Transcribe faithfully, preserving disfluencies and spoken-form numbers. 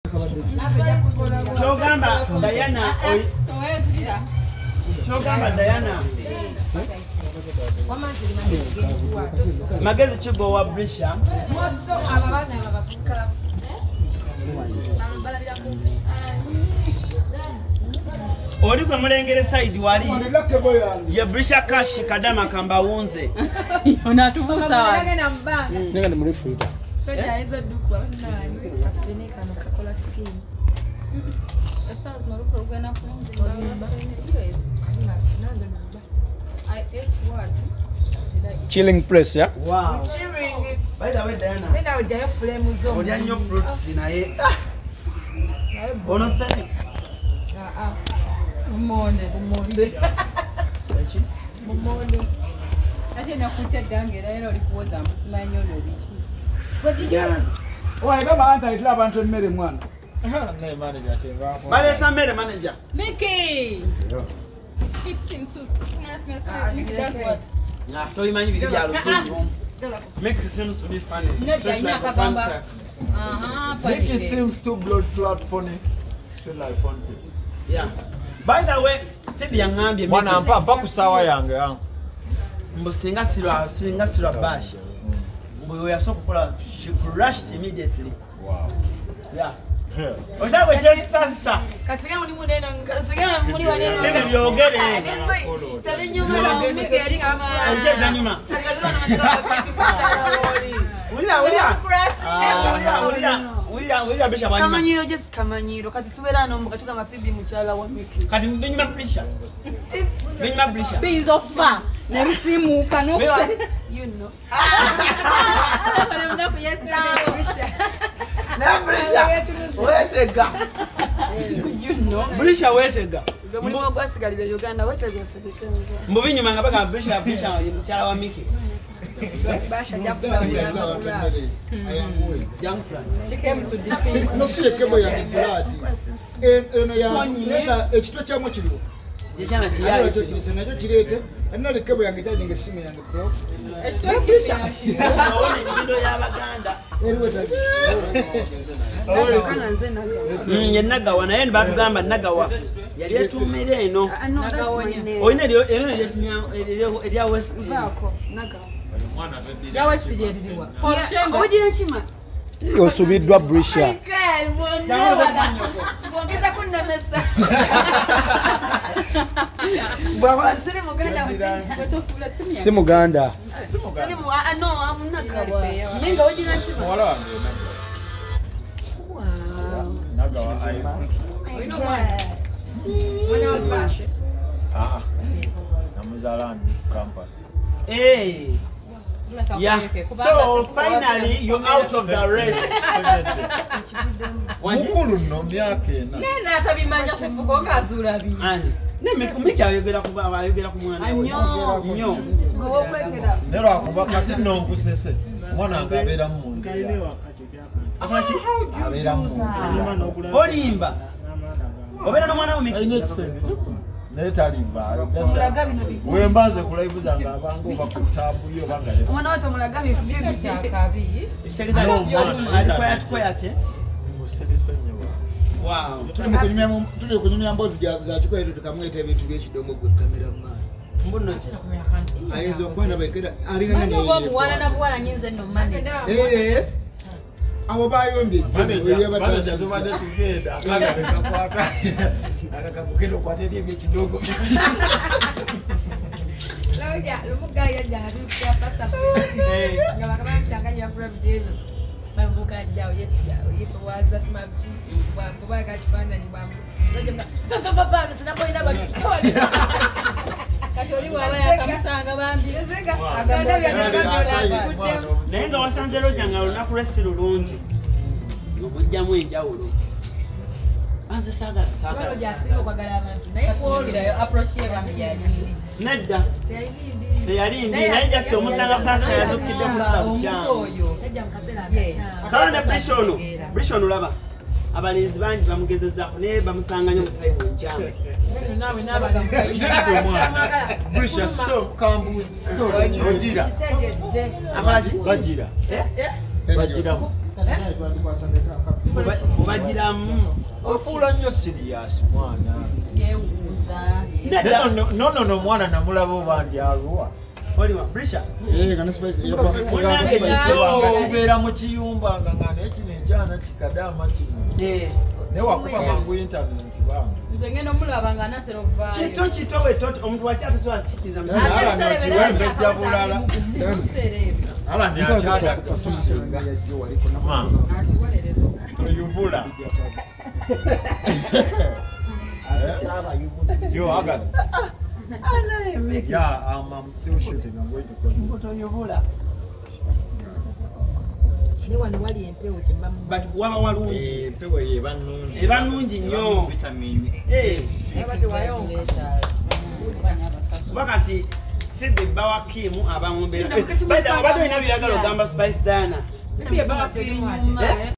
Chogamba Diana Chogamba Diana Magezi chigo wa Brisher Oli kwa mulengere side wali ya Brisher Kash kadama kamba unze unatuvuta nega ni mrefu ita pesa hizo dukwa nani kafinika na kakola skin sasa tunaruka ugana kunze I ate what chilling place ya wow chilling by the way Diana nenda ujaye flame zo olia nyo fruits naye ono thani ah ah Monde, monde. Echi? Monde. Ate nakuta gange era olikuoza msimanyo nobichi. Kodija. Oya kama anta itla abantu mmere mwana. aha ne manager cheva Bale samere manager. Mickey. Fix him to that's what. Na to imani video ya lusungu. Make seems to be funny. Nenda ina kagamba. Aha, Mickey seems too blood clot funny. Feel like fun tips. Yeah. By the way, Phoebe yangambye mwana ampa mpa kusawa yange ya. Mbo singa silwa singa silwa bash. Mbo yasoka kola she crashed immediately. Wow. Yeah. Oja we just sasa. Kasiga muri muneno, kasiga muri waneno. Sema byogere. Sabe nyuma na Mickey yali kama. Oje zanyuma. Takadura na mashaka kwa wali. Ulia ulia. Ulia ulia. Ulia ulia bisha banyuma. Kamanyiro just kamanyiro. Kati tubera no mbuka tuka mafibi muchala wa Mickey. Kati binyuma Brisher. Binyuma Brisher. Beans of far. Na msimu kanu. You know. Wale mnapo yesa Brisher. Na Brisher. Wetega. You know. Brisher wetega. Muri mo gwasigalira Uganda wetega sedekanga. Mbo binyuma ngabaka Brisher Brisher muchala wa Mickey. Basha jakusawira. Young plan. She came to defeat. No siye kebo ya blood. Eh eno ya leta ekitwa kyamwe kiriwo. Jechana Ayo chiyali. cyo kirise nakyo kirete. Eno le kebo yange cyane ngesimu yange bro. Ekitwa Brisher. Ono ndio y'Abaganda. Eriwe ta. Kana nze naga. Mm yenagawa naye batugamba nagawa. Yali etumire eno. Oyine lyo eno lyo kinya erya west. Bako naga. Mwana zedi. Ya west je ndiwa. Ojina chima. Osubiddwa Brisher. Ongeza kuna mesa. Bwa Siri muganda mutosula Si Muganda. Siri mu ah no amuna kawa. Nenga ojina chima. Wala wange Wow. naga wa iPhone. Oyino mwana. Mwana wa Bash. Ah. Namuzalani campus. Hey. Yeah. So finally you're out of the race. Mukulu no myaka ena. Nena atabimanya sefuko ngazula bi. Ani. Neme kumiki ayogera kuba ayogera ku mwana. Anyo. Nyo. Go kwekera. Nero akuba kati no nkusese. Mwana ngabera mu ndu. Akachi? Abera mu ndu. Olimba. Obera no mwana umiki. Ayine kisenge. Netalimba. Wembanze ku live zanga abango bakutabu yo bangale. Mwana wote mulaga bifibi kyakabi. Isekeza alikuwa yatuko yate. Muselise nyo. Wow. Tuli kunyumya tuli kunyumya mbozi za chukwa yetu tukamweta ebintu by'ekidongo gwe kamera mwana. Mbuno ki? Ayizo bwana bekera alingana ne. Mwana bwana na bwana nyinze no manager. Eh. Abo bayombye manager manager tubade tugenda akana nikakwata akakakukendo kwatete ebyekidogo. Lauja lumuga yaja ya pasta. Eh. Ngaba kama mchanganya wa Brave Deal. Bambuka jao yetu yetu waza smabji bambu baka chipanda ni bambu. Ngoja mna fa fa fa fa tunapoenda baki. Kacholi wala yakamsanga bambi. Aganda byaganda Nenga wasanze lojanga lunaku lwesiro lungi. Obujjamu enjawulo. Anze saga saga. Loja singo kwagala abantu. Naye kwolira approach ye bambi yali. Nedda. Teyalimbi naye just omusanga sasa yazukidde mu kitabu kyangu. Nedda mukasera akacha. Kala Brisher ono. Brisher ono laba. Abalenzi bangi bamugezezzaako naye bamusanganya omutayibu enkyangu. Nawe nabaga mukayira. Brisher stop kambu stop bajira. Abaji Bajira. Eh? Bajira. obagiramu ofuula nnyo serious mwana no no no mwana namulaba oba ndi aluwa oliwa Brisher nga kibeera mu kiyumba nga nga nekino ekyana kikadaama kino naye wakuba mangu intaneti banga nze ngenda omulaba nga anatera ovaayo kito kito wetoto omuntu wakyatasobola kukikiriza ala nokiwembejja bulala ala nyakyada kutusinga oyubula yo August yeah um, I'm still shooting I'm going to call oyubula but waba walungi empewo eba nnungi eba nnungi nnyo vitamini wakati Phoebe bawa Kimu abamumbera bado ina byagalo gamba Spice Dana